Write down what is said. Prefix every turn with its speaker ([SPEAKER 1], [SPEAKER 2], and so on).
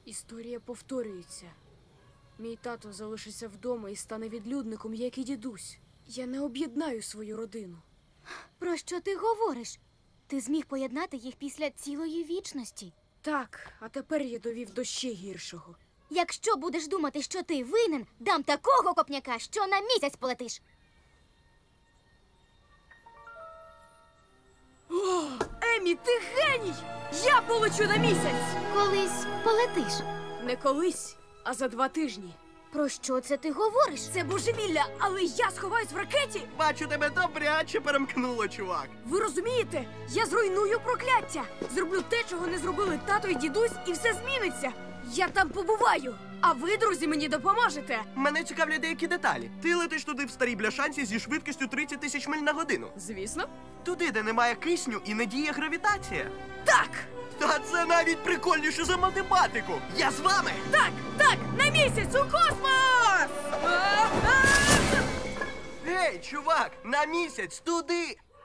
[SPEAKER 1] Історія повторюється. Мій тато залишиться вдома і стане відлюдником, як і дідусь. Я не об'єднаю свою родину.
[SPEAKER 2] Про що ти говориш? Ти зміг поєднати їх після цілої вічності.
[SPEAKER 1] Так, а тепер я довів до ще гіршого.
[SPEAKER 2] Якщо будеш думати, що ти винен, дам такого копняка, що на місяць полетиш.
[SPEAKER 1] О, Емі, ти геній! Я полечу на місяць!
[SPEAKER 2] Колись полетиш.
[SPEAKER 1] Не колись, а за 2 тижні.
[SPEAKER 2] Про що це ти говориш?
[SPEAKER 1] Це божевілля, але я сховаюсь в ракеті!
[SPEAKER 3] Бачу, тебе добряче перемкнуло, чувак.
[SPEAKER 1] Ви розумієте? Я зруйную прокляття! Зроблю те, чого не зробили тато і дідусь, і все зміниться! Я там побуваю! А ви, друзі, мені допоможете!
[SPEAKER 3] Мене цікавлять деякі деталі. Ти летиш туди в старій бляшанці зі швидкістю 30 тисяч миль на годину.
[SPEAKER 1] Звісно.
[SPEAKER 3] Туди, де немає кисню і не діє гравітація.
[SPEAKER 1] Так!
[SPEAKER 3] Та це навіть прикольніше за математику. Я з вами!
[SPEAKER 1] Так! Так! На місяць! У космос!
[SPEAKER 3] Гей, чувак, на місяць, туди!